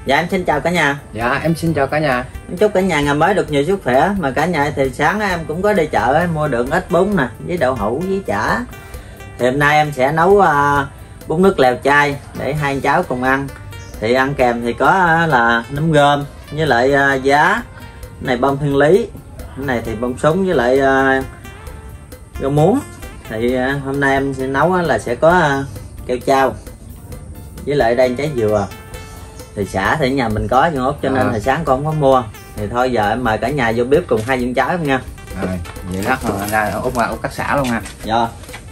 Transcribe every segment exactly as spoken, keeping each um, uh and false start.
Dạ em xin chào cả nhà. Dạ em xin chào cả nhà. Em chúc cả nhà ngày mới được nhiều sức khỏe. Mà cả nhà thì sáng em cũng có đi chợ mua được ít bún nè, với đậu hũ với chả. Thì hôm nay em sẽ nấu uh, bún nước lèo chai để hai anh cháu cùng ăn. Thì ăn kèm thì có uh, là nấm rơm với lại uh, giá. Cái này bông thiên lý, cái này thì bông súng với lại uh, rau muống. Thì uh, hôm nay em sẽ nấu uh, là sẽ có uh, keo chao với lại đây trái dừa. Thì xả thì nhà mình có nhưng út cho nên à. Thì sáng con không có mua. Thì thôi giờ em mời cả nhà vô bếp cùng hai con cháu em nha. Rồi vậy lát rồi ra út qua út cắt xả luôn ha. Dạ.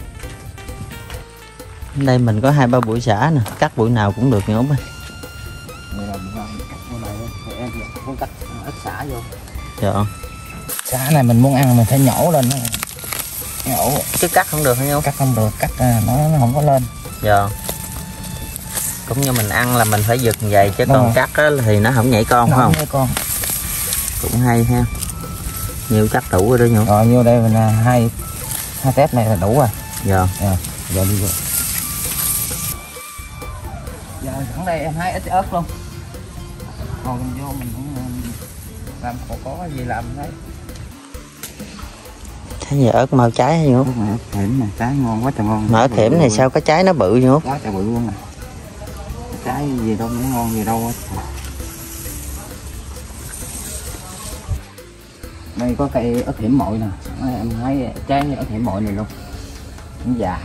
Đây mình có hai ba bụi xả nè, cắt bụi nào cũng được nha út ơi. Đây là cắt bụi này thôi, em muốn cắt ít xả vô. Dạ. Xả này mình muốn ăn mình phải nhổ lên đó. Nhổ chứ cắt không được hay không? Cắt không được, cắt nó nó không có lên. Dạ. Cũng như mình ăn là mình phải giật vậy chứ còn cắt á thì nó không nhảy con phải không? Nhảy con. Cũng hay ha. Nhiều cắt đủ rồi đó nhỉ? Rồi nhiêu đây mình hai hai tép này là đủ rồi. Dạ. Dạ, giờ đi vô. Giờ sẵn đây em hái ít ớt luôn. Còn mình vô mình cũng làm có có gì làm thấy. Thấy gì ớt mau trái hay không? Ớt thiểm này trái ngon quá trời ngon. Mà ớt thiểm này sao có trái nó bự vậy không? Quá trời bự luôn nè. Trái gì đâu nó ngon gì đâu á. Đây có cây ớt hiểm mội nè, em thấy trái như ớt hiểm mội này luôn, nó dài.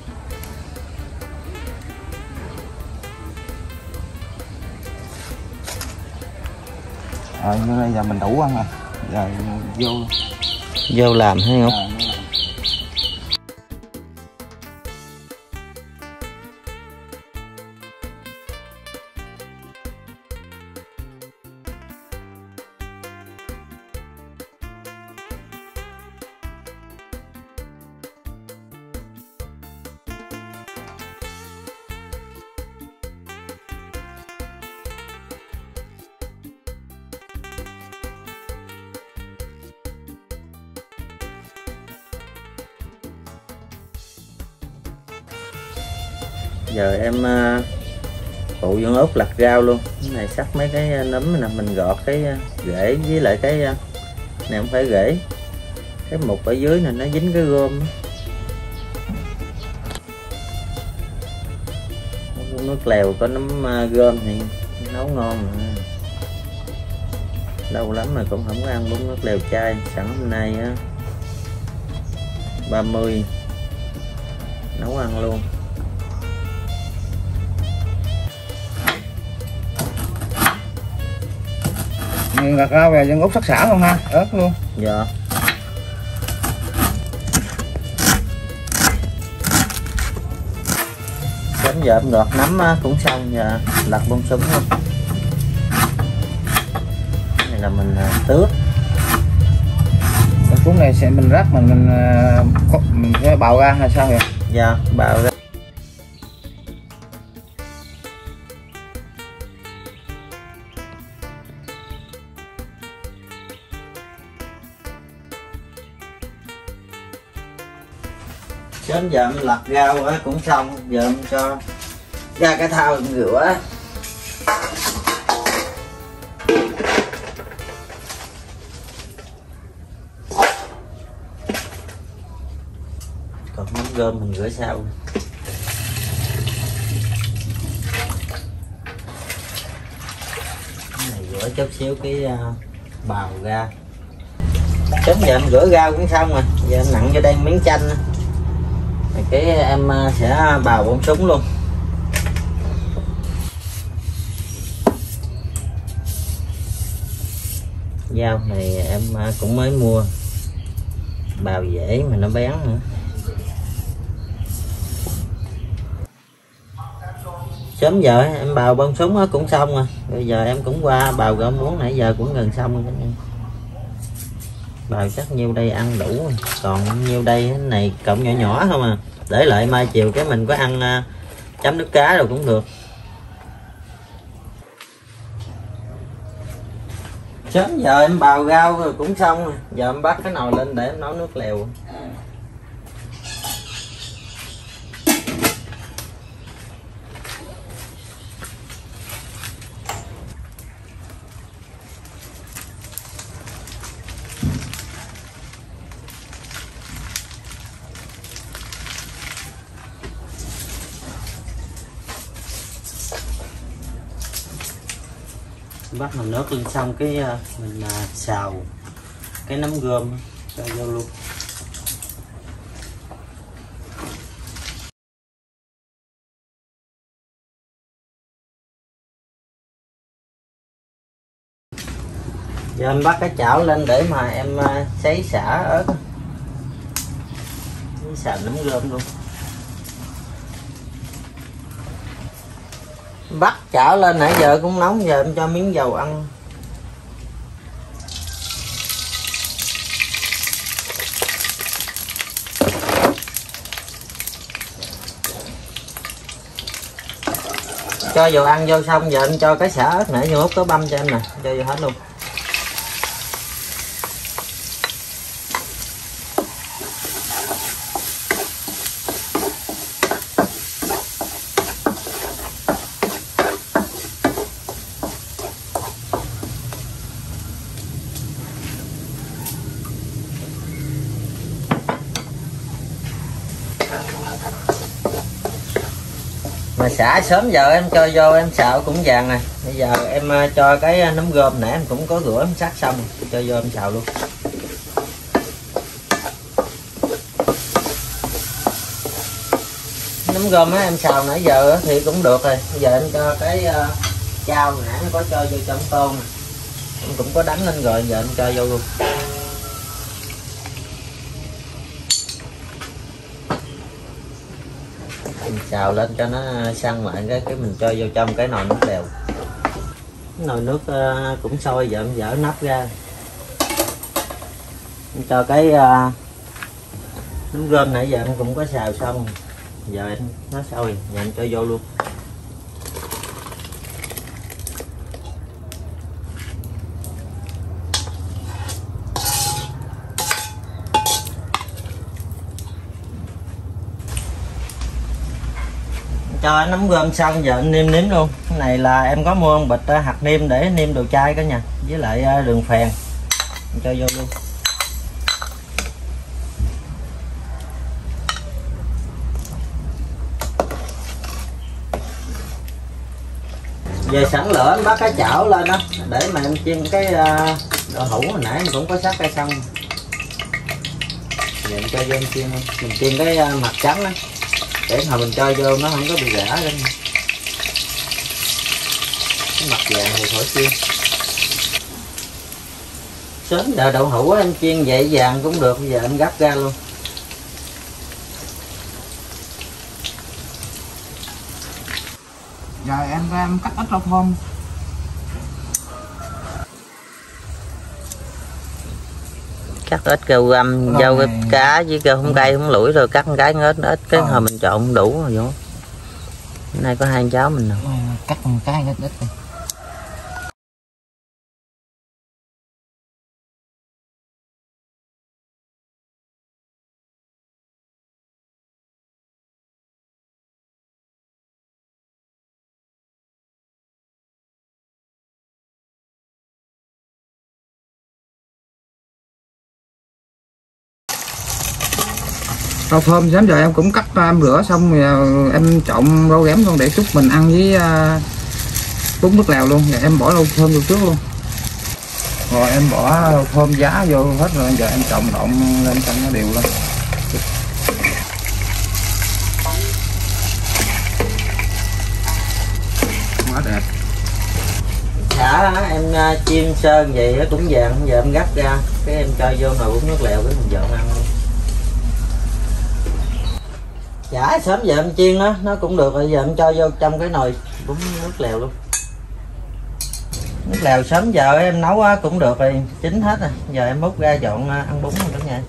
Rồi như bây giờ mình đủ ăn rồi, giờ vô vô làm hay không? À, giờ em uh, phụ Văn Út lặt rau luôn. Cái này sắc mấy cái nấm này mình gọt cái rễ với lại cái uh, này không phải rễ, cái mục ở dưới này nó dính cái gom. Nước lèo có nấm uh, gom thì nấu ngon mà. Lâu lắm mà cũng không có ăn bún nước lèo chai. Sẵn hôm nay á ba mươi nấu ăn luôn. Gạt rau về Văn Út sắc xả luôn ha, ớt luôn. Dạ. Đến giờ em gọt nấm cũng xong, giờ lặt bông súng luôn. Cái này là mình tước. Bông súng này sẽ mình rắc mình mình, mình sẽ bào ra hay sao vậy? Dạ, bào ra. Đến giờ em lặt rau cũng xong, giờ em cho ra cái thau em rửa. Còn mắm rơm mình rửa sau. Cái này rửa chút xíu cái bào ra. Đến giờ em rửa rau cũng xong rồi, giờ em nặn vô đây miếng chanh. Cái em sẽ bào bông súng luôn. Dao này em cũng mới mua, bào dễ mà nó bén nữa. Sớm giờ em bào bông súng cũng xong rồi. Bây giờ em cũng qua bào rau muống, nãy giờ cũng gần xong rồi. Bào chắc nhiêu đây ăn đủ rồi. Còn nhiêu đây cái này cộng nhỏ nhỏ không à. Để lại mai chiều cái mình có ăn uh, chấm nước cá rồi cũng được. Sớm giờ em bào rau rồi cũng xong rồi. Giờ em bắt cái nồi lên để em nấu nước lèo. Bắt nồi nước lên xong cái mình xào cái nấm gom cho vô luôn. Giờ em bắt cái chảo lên để mà em sấy sả ớt, xào nấm gom luôn. Bắt chảo lên nãy giờ cũng nóng, giờ em cho miếng dầu ăn. Cho dầu ăn vô xong giờ em cho cái xả ớt nãy vô hút có băm cho em nè, cho vô hết luôn. Mà xả sớm giờ em cho vô em xào cũng vàng nè. Bây giờ em cho cái nấm gom nãy em cũng có rửa em sắc xong, cho vô em xào luôn. Nấm gom á em xào nãy giờ thì cũng được rồi. Bây giờ em cho cái chao nãy em có cho vô trong tô nè, em cũng có đánh lên rồi, giờ em cho vô luôn. Mình xào lên cho nó săn lại cái cái mình cho vô trong cái nồi nước lèo. Cái nồi nước uh, cũng sôi, giờ em dỡ nắp ra. Em cho cái uh, nấm gom nãy giờ em cũng có xào xong, giờ em nó sôi, giờ em cho vô luôn. Cho nấm gom xong giờ em nêm nếm luôn. Cái này là em có mua một bịch hạt nêm để nêm đồ chay cả nhà, với lại đường phèn, em cho vô luôn. Giờ sẵn lửa em bắt cái chảo lên đó để mà em chiên cái đậu hũ hồi nãy em cũng có sắc cái xong. Giờ em cho vô em chiên, mình chiên cái mặt trắng đó, để hồi mình cho vô nó không có bị rã lên. Cái mặt vàng thì khỏi chiên. Sớm đợi đậu hũ em chiên vậy vàng cũng được, bây giờ em gắp ra luôn. Giờ em ra em cắt ít rau thơm. Cắt ít rau găm, rau này... cá với rau không cay không lủi rồi cắt một cái ít ít cái hồi mình trộn đủ rồi vô. Hôm nay có hai cháu mình nè. Cắt một cái ít ít đi. Rau thơm sáng giờ em cũng cắt ra em rửa xong rồi em trộn rau ghém luôn để chút mình ăn với uh, bún nước lèo luôn. Rồi em bỏ rau thơm vô trước luôn. Rồi em bỏ rau thơm giá vô hết rồi, giờ em trộn lộn lên cho nó đều lên. Quá đẹp. Xả em chiên sơn vậy cũng vàng, giờ em gắp ra cái em cho vô nồi bún nước lèo cái mình dọn ăn luôn. Chả sớm giờ em chiên nó nó cũng được rồi, giờ em cho vô trong cái nồi bún nước lèo luôn. Nước lèo sớm giờ em nấu cũng được rồi, chín hết rồi, giờ em múc ra dọn ăn bún rồi cả nhà.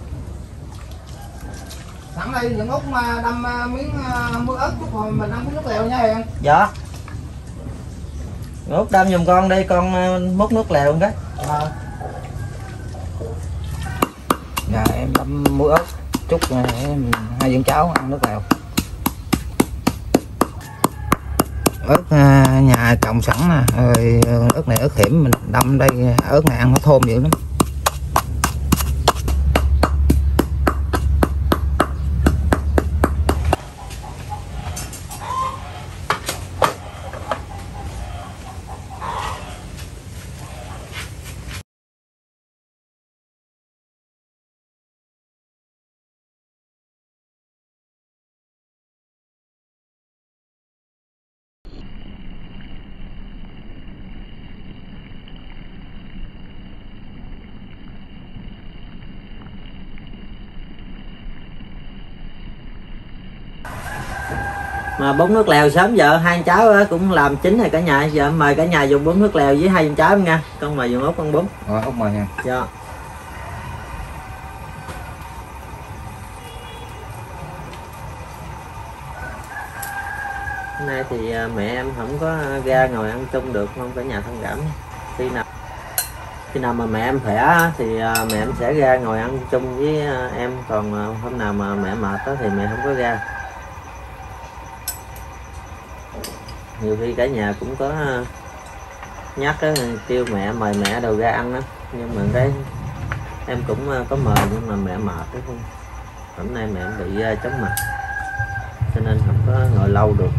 Sẵn đây những út mà đâm miếng muối ớt chút rồi mình ăn bún nước lèo nha em. Dạ. Út đâm giùm con đi, con múc nước lèo cái. À. Dạ em đâm muối ớt chút để hai dân cháu ăn nước lèo. Ớt nhà trồng sẵn nè, rồi ớt này ớt hiểm mình đâm đây, ớt này ăn nó thơm dữ lắm. mà bún nước lèo sớm giờ hai cháu cũng làm chín rồi cả nhà. Giờ mời cả nhà dùng bún nước lèo với hai cháu em nha. Con mời dùng Út con bún. Rồi Út mời nha. Dạ. Hôm nay thì mẹ em không có ra ngồi ăn chung được, không cả nhà thông cảm. Khi nào khi nào mà mẹ em khỏe thì mẹ em sẽ ra ngồi ăn chung với em, còn hôm nào mà mẹ mệt thì mẹ không có ra. Nhiều khi cả nhà cũng có nhắc đó, kêu mẹ mời mẹ đồ ra ăn đó, nhưng mà cái em cũng có mời nhưng mà mẹ mệt đó không. Hôm nay mẹ em bị chóng mặt cho nên không có ngồi lâu được.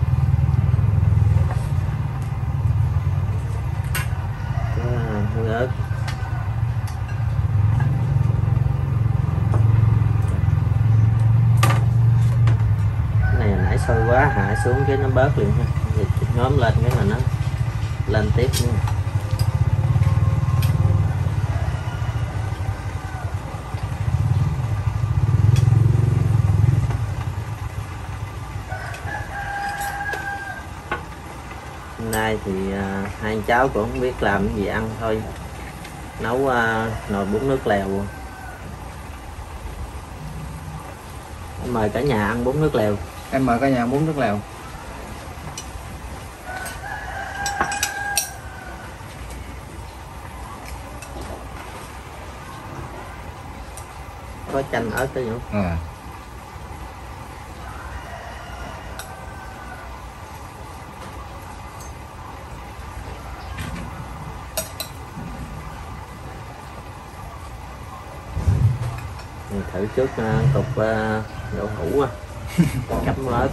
Hương ớt. Cái này nãy sôi quá hạ xuống cái nó bớt liền ha. Thì nhóm lên cái là nó lên tiếp nữa. Hôm nay thì uh, hai cháu cũng không biết làm cái gì ăn thôi, nấu uh, nồi bún nước lèo. Em mời cả nhà ăn bún nước lèo. Em mời cả nhà bún nước lèo. Có chanh ớt tới không? À. Thử trước uh, cục uh, đậu hũ uh, cắm ớt.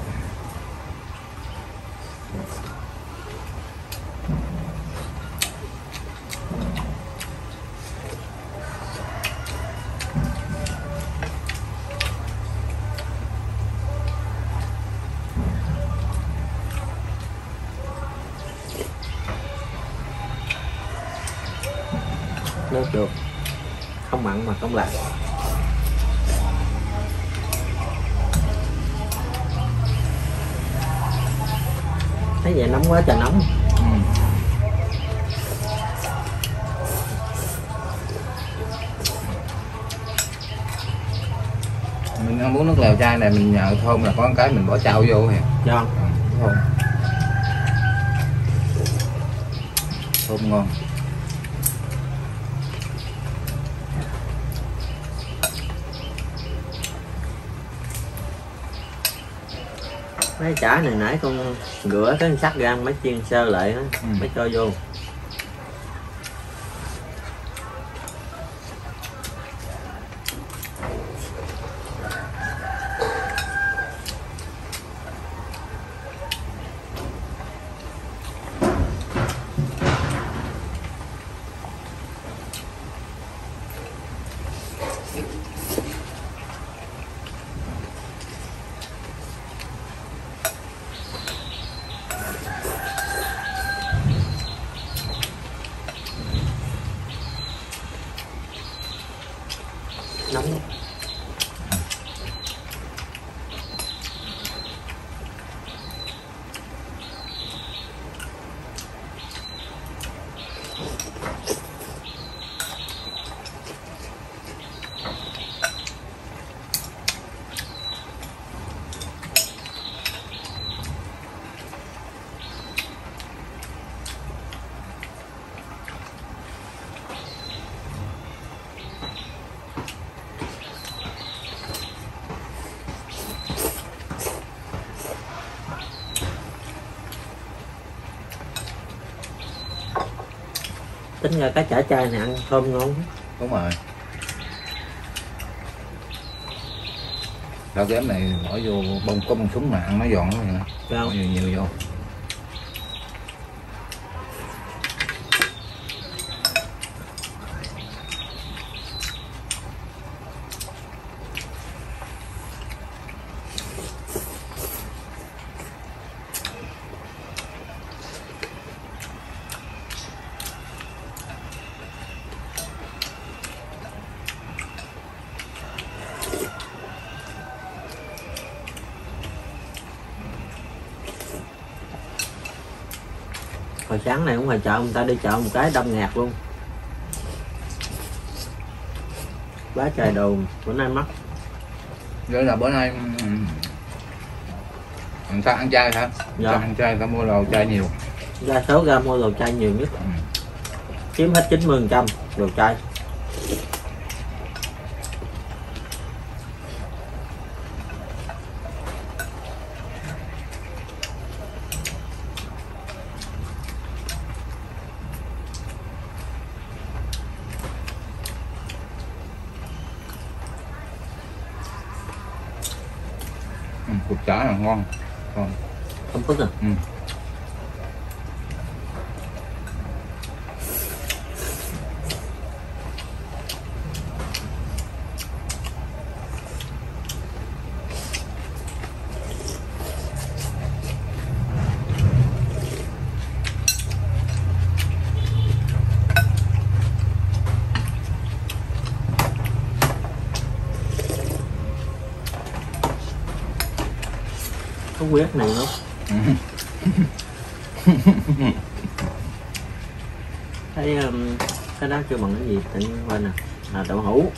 Nước được, không mặn mà không lạ. Thấy vậy nóng quá trời nóng. Ừ. Mình ăn bún nước lèo chai này mình nhờ thơm là có một cái mình bỏ trao vô kìa. Dạ. Ừ, thơm. Thơm ngon. Mấy chả này nãy con rửa cái sắt ra mới chiên sơ lại đó, ừ. mới cho vô. Nóng. Tính ra cái chả chai này ăn thơm ngon. Đúng rồi. Rau ghém này bỏ vô bông có bông súng mà ăn nó giòn lắm nè. Bỏ nhiều nhiều vô. Hồi sáng này cũng ngoài chợ, người ta đi chợ một cái đông ngạt luôn. Quá trời đồ bữa nay mắc. Vậy là bữa nay người ta ăn chay hả? Dạ. Ăn chay, người ta mua đồ chay nhiều. Đa số ra mua đồ chay nhiều nhất. Ừ. Chiếm hết chín mươi phần trăm đồ chay. Ừ, cục chả là ngon. Còn không phức à? Ừ. Có huyết này không? Thấy um, cái đó kêu bằng cái gì tự nhiên quên nè, là đậu hũ.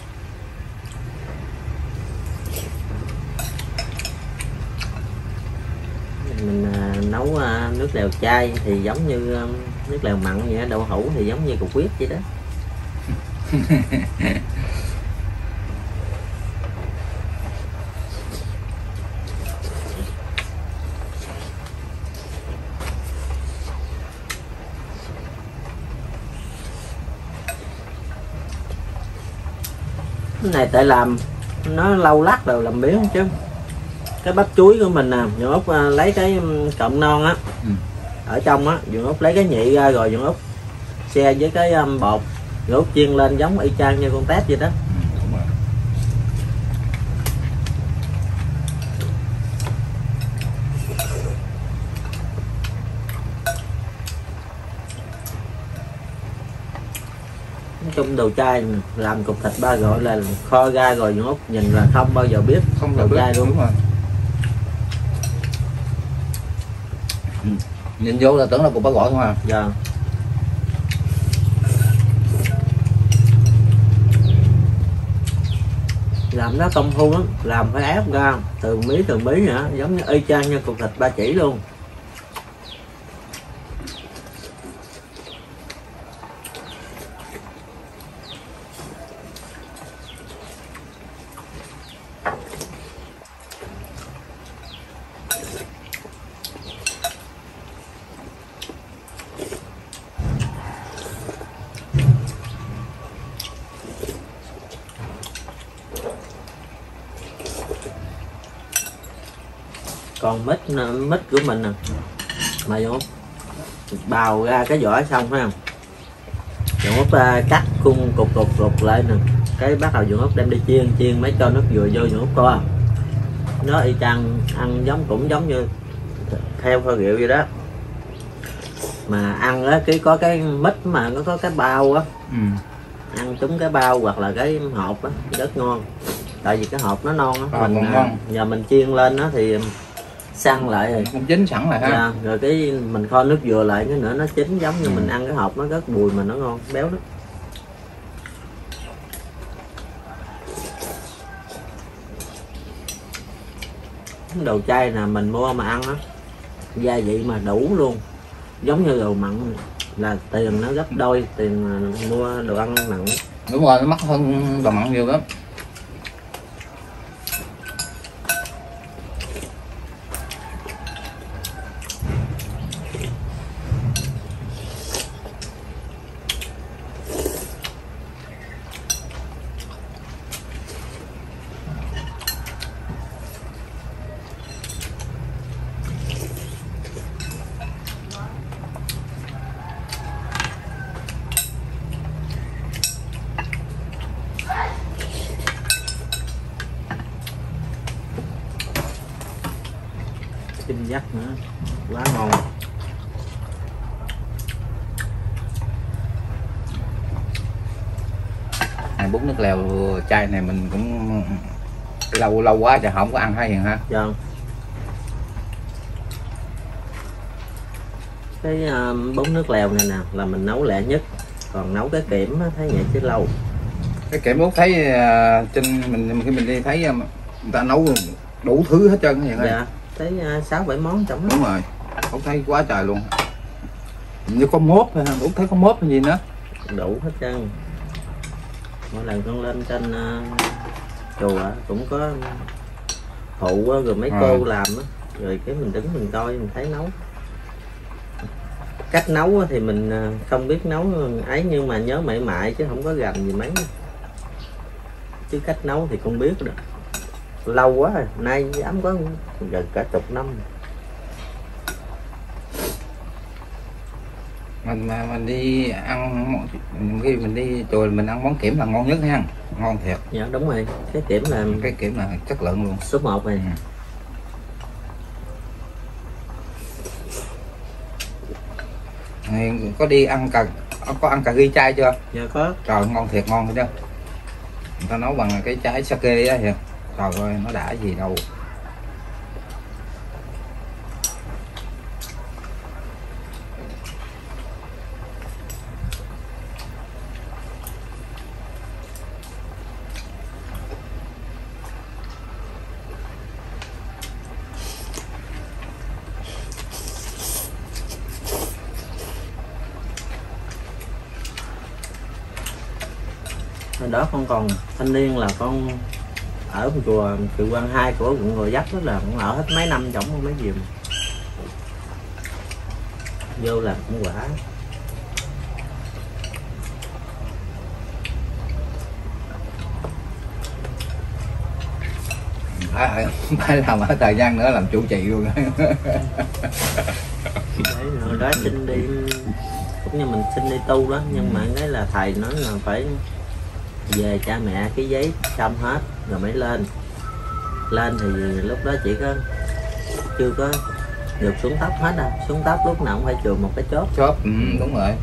Mình uh, nấu uh, nước lèo chay thì giống như um, nước lèo mặn vậy đó. Đậu hũ thì giống như cục huyết vậy đó. Cái này tại làm nó lâu lắc rồi làm biếng chứ. Cái bắp chuối của mình nè, Dượng Út lấy cái cọng non á, ừ. ở trong á, Dượng Út lấy cái nhị ra rồi Dượng Út xe với cái um, bột, Dượng Út chiên lên giống y chang như con tép vậy đó. Trong đồ chay làm cục thịt ba gọi là kho ra rồi Dượng Út nhìn là không bao giờ biết không đồ chay luôn. Đúng rồi. Ừ. Nhìn vô là tưởng là cục ba gọi không à. Dạ. Làm nó công phu lắm, làm phải ép ra từng miếng từng miếng nữa, giống như y chang như cục thịt ba chỉ luôn. Còn mít mít của mình nè, mà Dượng Út bào ra cái vỏ xong phải không, Dượng Út cắt cung cục cục cục lại nè, cái bắt đầu Dượng Út đem đi chiên, chiên mấy cho nước dừa vô Dượng Út coi nó y chang, ăn giống cũng giống như theo kho rượu vậy đó, mà ăn á cái có cái mít mà nó có cái bao á, ừ. ăn trúng cái bao hoặc là cái hộp á rất ngon, tại vì cái hộp nó non á, mình ngon. Giờ mình chiên lên đó thì săn lại rồi cũng chín sẵn lại ha. Dạ, rồi cái mình kho nước dừa lại cái nữa nó chín giống như ừ. mình ăn cái hộp, nó rất bùi mà nó ngon béo đó. Đồ chay nè mình mua mà ăn á, gia vị mà đủ luôn, giống như đồ mặn là tiền nó gấp đôi tiền mua đồ ăn mặn. Đúng rồi, nó mắc hơn đồ mặn nhiều lắm. Kinh dắt nữa, quá ngon. À, bún nước lèo chay này mình cũng lâu lâu quá chứ không có ăn hay ha. Dạ. Cái uh, bún nước lèo này nè là mình nấu lẹ nhất, còn nấu cái kiểm thấy vậy chứ lâu. Cái kiểm bún thấy uh, trên mình khi mình đi thấy uh, người ta nấu đủ thứ hết trơn vậy. Dạ, thấy sáu bảy món trọng. Đúng rồi, không thấy quá trời luôn. Như có mốt thôi, không thấy có mốt hay gì nữa. Đủ hết trơn. Mỗi lần con lên trên uh, chùa cũng có phụ rồi mấy à. cô làm đó. Rồi cái mình đứng mình coi mình thấy nấu. Cách nấu thì mình không biết nấu ấy, nhưng mà nhớ mại mại chứ không có gành gì mấy. Chứ cách nấu thì con biết được. Lâu quá rồi, nay dám có gần cả chục năm. Mình mà mình đi ăn khi mình đi chùa mình ăn món kiểm là ngon nhất ha, ngon thiệt. Dạ đúng rồi, cái kiểm là cái kiểm là chất lượng luôn, số một này. Ừ. Có đi ăn cà có ăn cà ri chay chưa? Dạ có. Trời ngon thiệt, ngon thôi chứ. Người ta nấu bằng cái trái sake á kìa. Trời ơi nó đã gì đâu. Hồi đó con còn thanh niên là con ở chùa Cự Quan hai của quận Gò Vấp, đó là con ở hết mấy năm chẳng có mấy gì mà. Vô làm cũng quả. Phải, phải làm ở thời gian nữa làm chủ trì luôn. Đấy, hồi đó xin đi cũng như mình xin đi tu đó, nhưng mà cái là thầy nói là phải về cha mẹ cái giấy xong hết rồi mới lên. Lên thì lúc đó chỉ có chưa có được xuống tóc hết đâu, xuống tóc lúc nào cũng phải chừa một cái chốt. Chốt, ừ, đúng rồi.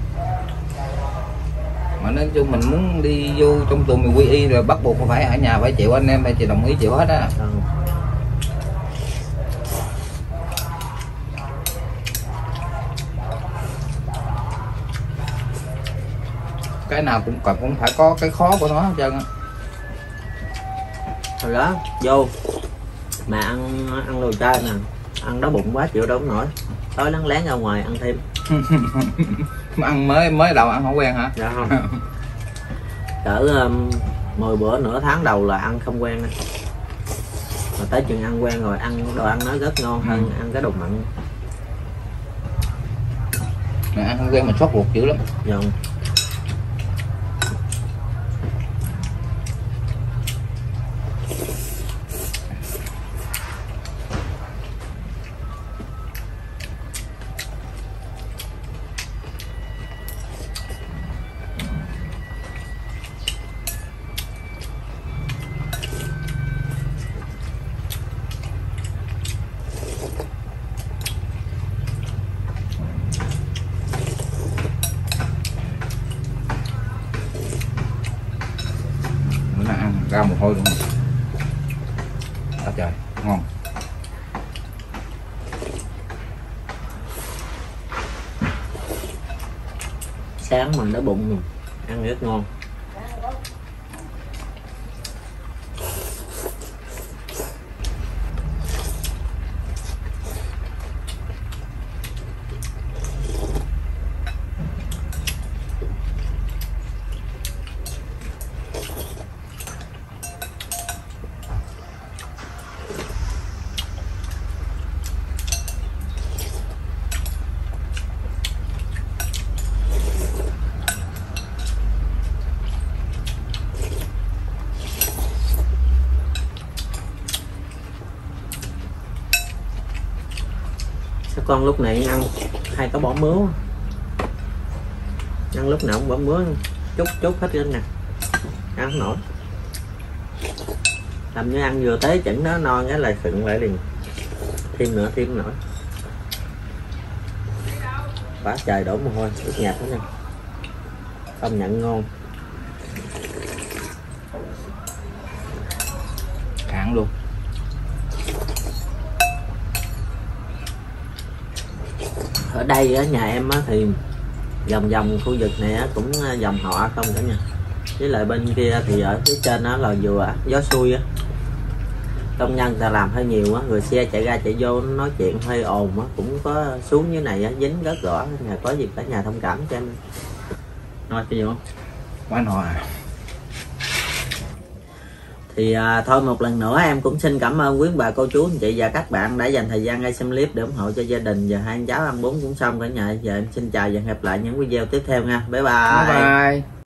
Mà nói chung mình muốn đi vô trong tuần mình quy y rồi bắt buộc phải ở nhà phải chịu, anh em phải chịu đồng ý chịu hết á. Ừ. Cái nào cũng cần cũng phải có cái khó của nó hết trơn á. Hồi đó vô mà ăn ăn đồ chay nè, ăn đói bụng quá chịu đâu nổi, tối lắng lén ra ngoài ăn thêm. Mà ăn mới mới đầu ăn không quen hả? Dạ không. Cỡ um, mười bữa nửa tháng đầu là ăn không quen, mà tới chừng ăn quen rồi ăn đồ ăn nó rất ngon hơn ừ. ăn cái đồ mặn. Mà ăn không quen mình sốt ruột dữ lắm. Dạ. Ra mồ hôi luôn. Đó trời, ngon. Sáng mình đói bụng mình ăn rất ngon. Con lúc này ăn hay có bỏ mướu, ăn lúc nào cũng bỏ mướu, chút chút hết lên nè, ăn không nổi. Làm như ăn vừa tới chừng đó no cái lại khựng lại liền, thêm nữa thêm nữa. Quá trời đổ mồ hôi, ướt nhạt hết nè, công nhận ngon. Cạn luôn. ở đây ở nhà em á, thì vòng vòng khu vực này á, cũng dòng họ không cả nhà, với lại bên kia thì ở phía trên đó là dừa gió xuôi á, công nhân ta làm hơi nhiều á, người xe chạy ra chạy vô nói chuyện hơi ồn á, cũng có xuống dưới này á, dính rất rõ. Nhà có gì cả nhà thông cảm cho em. Nói cái gì không? Quá nồi. Thì à, thôi một lần nữa em cũng xin cảm ơn quý bà cô chú anh chị và các bạn đã dành thời gian ra xem clip để ủng hộ cho gia đình và hai anh cháu ăn bún cũng xong cả nhà. Giờ em xin chào và hẹn gặp lại những video tiếp theo nha. Bye bye. Bye bye.